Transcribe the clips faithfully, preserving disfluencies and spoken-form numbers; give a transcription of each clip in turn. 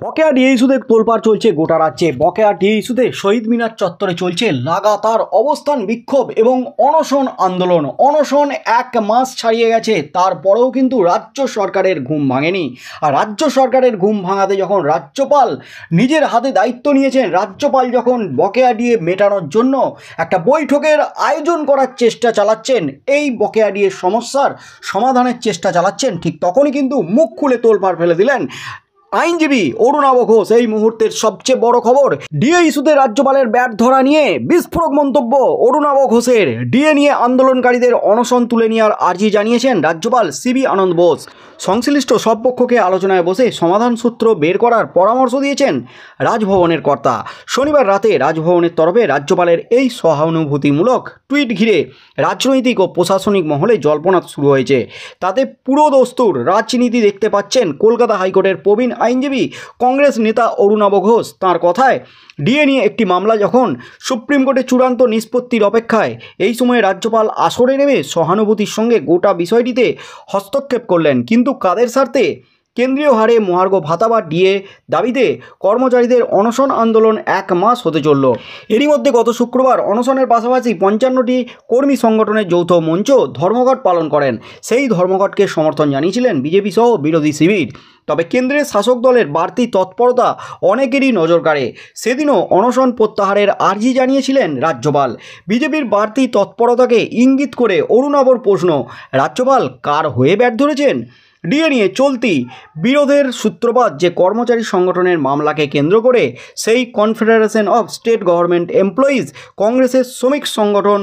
বকেয়া ডিএ ইস্যুতে তোলপাড় চলছে গোটা রাজ্যে। বকেয়া ডিএ ইস্যুতে শহীদ মিনার চত্বরে চলছে লাগাতার অবস্থান বিক্ষোভ এবং অনশন আন্দোলন। অনশন এক মাস ছাড়িয়ে গেছে, তারপরেও কিন্তু রাজ্য সরকারের ঘুম ভাঙেনি। আর রাজ্য সরকারের ঘুম ভাঙাতে যখন রাজ্যপাল নিজের হাতে দায়িত্ব নিয়েছেন, রাজ্যপাল যখন বকেয়া ডিএ মেটানোর জন্য একটা বৈঠকের আয়োজন করার চেষ্টা চালাচ্ছেন, এই বকেয়া ডিএ সমস্যার সমাধানের চেষ্টা চালাচ্ছেন, ঠিক তখনই কিন্তু মুখ খুলে তোলপাড় ফেলে দিলেন আইনজীবী অরুণাভ ঘোষ। এই মুহূর্তের সবচেয়ে বড় খবর, ডিএ ইস্যুতে রাজ্যপালের ব্যাট ধরা নিয়ে বিস্ফোরক মন্তব্য অরুণাভ ঘোষের। ডিএ নিয়ে আন্দোলনকারীদের অনশন তুলে নেওয়ার আর্জি জানিয়েছেন রাজ্যপাল সিবি আনন্দ বোস। সংশ্লিষ্ট সব পক্ষকে আলোচনায় বসে সমাধান সূত্র বের করার পরামর্শ দিয়েছেন রাজভবনের কর্তা। শনিবার রাতে রাজভবনের তরফে রাজ্যপালের এই সহানুভূতিমূলক টুইট ঘিরে রাজনৈতিক ও প্রশাসনিক মহলে জল্পনা শুরু হয়েছে। তাতে পুরোদস্তুর রাজনীতি দেখতে পাচ্ছেন কলকাতা হাইকোর্টের প্রবীণ আইনজীবী কংগ্রেস নেতা অরুণাভ ঘোষ। তাঁর কথায়, ডিএ নিয়ে একটি মামলা যখন সুপ্রিম কোর্টে চূড়ান্ত নিষ্পত্তির অপেক্ষায়, এই সময়ে রাজ্যপাল আসরে নেমে সহানুভূতির সঙ্গে গোটা বিষয়টিতে হস্তক্ষেপ করলেন। কিন্তু কাদের স্বার্থে? কেন্দ্রীয় হারে মহার্ঘ ভাতা বা ডিএ দাবিতে কর্মচারীদের অনশন আন্দোলন এক মাস হতে চলল। এরই মধ্যে গত শুক্রবার অনশনের পাশাপাশি পঞ্চান্নটি কর্মী সংগঠনের যৌথ মঞ্চ ধর্মঘট পালন করেন। সেই ধর্মঘটকে সমর্থন জানিয়েছিলেন বিজেপি সহ বিরোধী শিবির। তবে কেন্দ্রের শাসক দলের বাড়তি তৎপরতা অনেকেরই নজর কাড়ে। সেদিনও অনশন প্রত্যাহারের আর্জি জানিয়েছিলেন রাজ্যপাল। বিজেপির বাড়তি তৎপরতাকে ইঙ্গিত করে অরুণাভর প্রশ্ন, রাজ্যপাল কার হয়ে ব্যাট ধরেছেন? ডিএ নিয়ে চলতি বিরোধের সূত্রপাত যে কর্মচারী সংগঠনের মামলাকে কেন্দ্র করে, সেই confederation of state government employees কংগ্রেসের শ্রমিক সংগঠন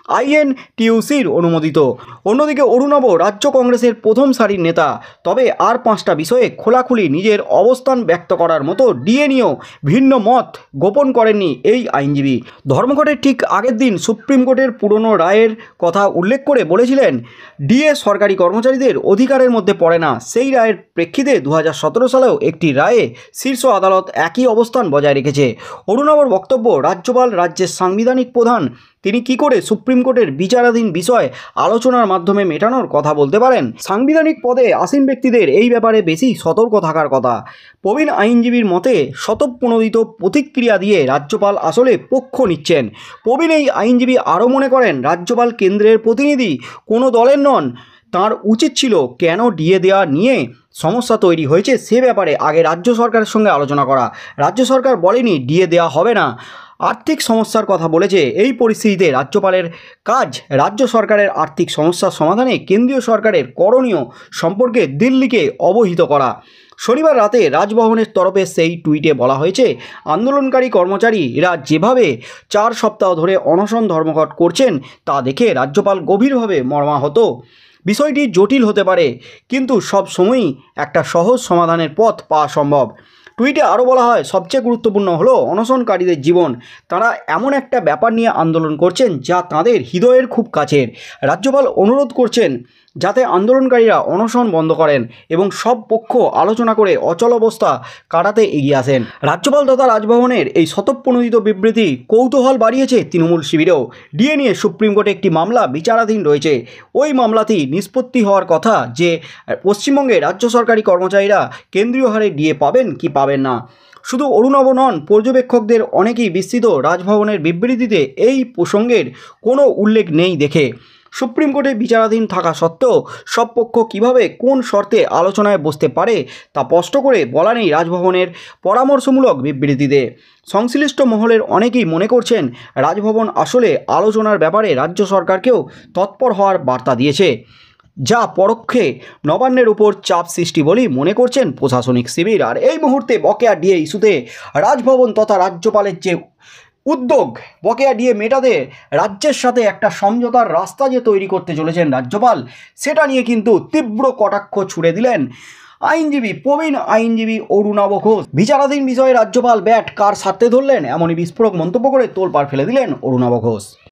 আইএনটিইউসির অনুমোদিত। অন্যদিকে অরুণাভ রাজ্য কংগ্রেসের প্রথম সারির নেতা। তবে আর পাঁচটা বিষয়ে খোলাখুলি নিজের অবস্থান ব্যক্ত করার মতো ডিএ নিয়েও ভিন্ন মত গোপন করেননি এই আইনজীবী। ধর্মঘটের ঠিক আগের দিন সুপ্রিম কোর্টের পুরনো রায়ের কথা উল্লেখ করে বলেছিলেন, ডিএ সরকারি কর্মচারীদের অধিকারের মধ্যে পড়ে না। সেই রায়ের প্রেক্ষিতে দু হাজার সতেরো সালেও একটি রায়ে শীর্ষ আদালত একই অবস্থান বজায় রেখেছে। অরুণাভর বক্তব্য, রাজ্যপাল রাজ্যের সাংবিধানিক প্রধান, তিনি কি করে সুপ্রিম কোর্টের বিচারাধীন বিষয় আলোচনার মাধ্যমে মেটানোর কথা বলতে পারেন? সাংবিধানিক পদে আসীন ব্যক্তিদের এই ব্যাপারে বেশি সতর্ক থাকার কথা। প্রবীণ আইনজীবীর মতে, স্বতঃপ্রণোদিত প্রতিক্রিয়া দিয়ে রাজ্যপাল আসলে পক্ষ নিচ্ছেন। প্রবীণ এই আইনজীবী আরও মনে করেন, রাজ্যপাল কেন্দ্রের প্রতিনিধি, কোনো দলের নন। তার উচিত ছিল কেন ডিএ দেওয়া নিয়ে সমস্যা তৈরি হয়েছে সে ব্যাপারে আগে রাজ্য সরকারের সঙ্গে আলোচনা করা। রাজ্য সরকার বলেনি ডিএ দেওয়া হবে না, আর্থিক সমস্যার কথা বলেছে। এই পরিস্থিতিতে রাজ্যপালের কাজ রাজ্য সরকারের আর্থিক সমস্যার সমাধানে কেন্দ্রীয় সরকারের করণীয় সম্পর্কে দিল্লিকে অবহিত করা। শনিবার রাতে রাজভবনের তরফে সেই টুইটে বলা হয়েছে, আন্দোলনকারী কর্মচারীরা যেভাবে চার সপ্তাহ ধরে অনশন ধর্মঘট করছেন তা দেখে রাজ্যপাল গভীরভাবে মর্মাহত। বিষয়টি জটিল হতে পারে, কিন্তু সব সময়ই একটা সহজ সমাধানের পথ পাওয়া সম্ভব। টুইটে আরও বলা হয়, সবচেয়ে গুরুত্বপূর্ণ হলো অনশনকারীদের জীবন। তারা এমন একটা ব্যাপার নিয়ে আন্দোলন করছেন যা তাদের হৃদয়ের খুব কাছের। রাজ্যপাল অনুরোধ করছেন যাতে আন্দোলনকারীরা অনশন বন্ধ করেন এবং সব পক্ষ আলোচনা করে অচল অবস্থা কাটাতে এগিয়ে আসেন। রাজ্যপাল তথা রাজভবনের এই স্বতঃপ্রণোদিত বিবৃতি কৌতূহল বাড়িয়েছে তৃণমূল শিবিরেও। ডিএ নিয়ে সুপ্রিম কোর্টে একটি মামলা বিচারাধীন রয়েছে। ওই মামলাতেই নিষ্পত্তি হওয়ার কথা যে পশ্চিমবঙ্গে রাজ্য সরকারি কর্মচারীরা কেন্দ্রীয় হারে ডিএ পাবেন কি পাবেন না। শুধু অরুণাভ নন, পর্যবেক্ষকদের অনেকেই বিস্তৃত রাজভবনের বিবৃতিতে এই প্রসঙ্গের কোনো উল্লেখ নেই দেখে। সুপ্রিম কোর্টে বিচারাধীন থাকা সত্ত্বেও সব পক্ষ কীভাবে কোন শর্তে আলোচনায় বসতে পারে তা স্পষ্ট করে বলা নেই রাজভবনের পরামর্শমূলক বিবৃতিতে। সংশ্লিষ্ট মহলের অনেকেই মনে করছেন, রাজভবন আসলে আলোচনার ব্যাপারে রাজ্য সরকারকেও তৎপর হওয়ার বার্তা দিয়েছে, যা পরোক্ষে নবান্নের উপর চাপ সৃষ্টি বলেই মনে করছেন প্রশাসনিক শিবির। আর এই মুহূর্তে বকেয়া ডিএ ইস্যুতে রাজভবন তথা রাজ্যপালের যে উদ্যোগ, বকেয়া ডিএ মেটাতে রাজ্যের সাথে একটা সমঝোতার রাস্তা যে তৈরি করতে চলেছেন রাজ্যপাল, সেটা নিয়ে কিন্তু তীব্র কটাক্ষ ছুড়ে দিলেন আইনজীবী প্রবীণ আইনজীবী অরুণাভ ঘোষ। বিচারাধীন বিষয়ে রাজ্যপাল ব্যাট কার স্বার্থে ধরলেন, এমনই বিস্ফোরক মন্তব্য করে তোলপাড় ফেলে দিলেন অরুণাভ ঘোষ।